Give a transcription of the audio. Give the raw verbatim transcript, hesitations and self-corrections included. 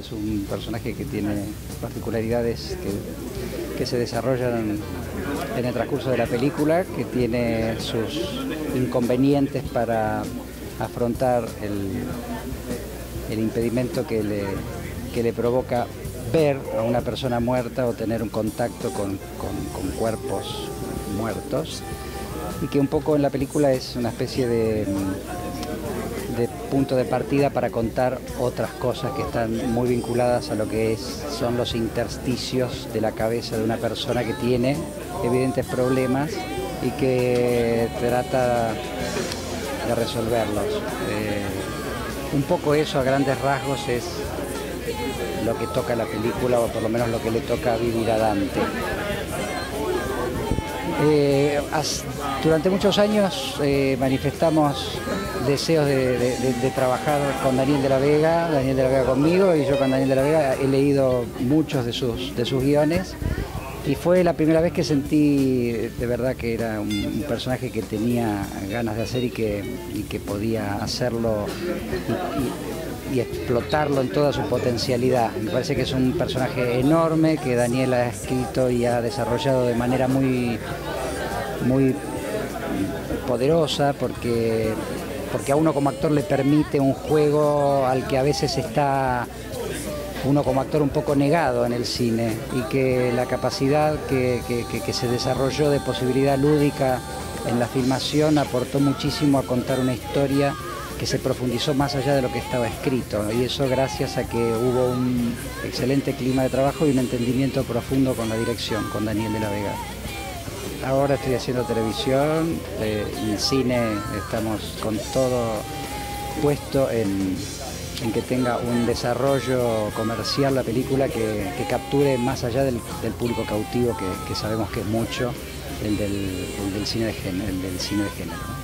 Es un personaje que tiene particularidades que, que se desarrollan en el transcurso de la película, que tiene sus inconvenientes para afrontar el, el impedimento que le, que le provoca ver a una persona muerta o tener un contacto con, con, con cuerpos muertos, y que un poco en la película es una especie de, de punto de partida para contar otras cosas que están muy vinculadas a lo que es, son los intersticios de la cabeza de una persona que tiene evidentes problemas y que trata de resolverlos. Eh, un poco eso a grandes rasgos es lo que toca la película, o por lo menos lo que le toca vivir a Dante. Eh, as, durante muchos años eh, manifestamos deseos de, de, de, de trabajar con Daniel de la Vega, Daniel de la Vega conmigo y yo con Daniel de la Vega. He leído muchos de sus, de sus guiones y fue la primera vez que sentí de verdad que era un, un personaje que tenía ganas de hacer y que, y que podía hacerlo y, y, y explotarlo en toda su potencialidad. Me parece que es un personaje enorme que Daniel ha escrito y ha desarrollado de manera muy, muy poderosa, porque, porque a uno como actor le permite un juego al que a veces está uno como actor un poco negado en el cine, y que la capacidad que, que, que, que se desarrolló de posibilidad lúdica en la filmación aportó muchísimo a contar una historia que se profundizó más allá de lo que estaba escrito, y eso gracias a que hubo un excelente clima de trabajo y un entendimiento profundo con la dirección, con Daniel de la Vega. Ahora estoy haciendo televisión, eh, en cine estamos con todo puesto en, en que tenga un desarrollo comercial la película que, que capture más allá del, del público cautivo, que, que sabemos que es mucho, el del, el del cine de género, el del cine de género.